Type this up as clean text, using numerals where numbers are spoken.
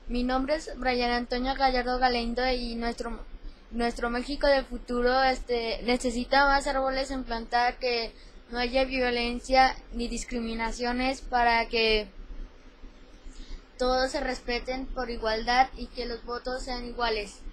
Mi nombre es Brian Antonio Gallardo Galindo y nuestro México del futuro necesita más árboles en plantar, que no haya violencia ni discriminaciones, para que todos se respeten por igualdad y que los votos sean iguales.